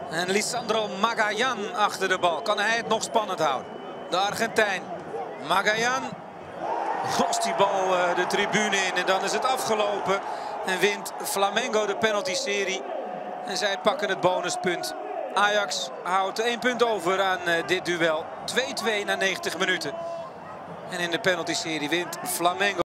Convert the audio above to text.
En Lisandro Magallan achter de bal. Kan hij het nog spannend houden? De Argentijn. Magallan lost die bal de tribune in en dan is het afgelopen. En wint Flamengo de penalty-serie. En zij pakken het bonuspunt. Ajax houdt 1 punt over aan dit duel. 2-2 na 90 minuten. En in de penalty-serie wint Flamengo.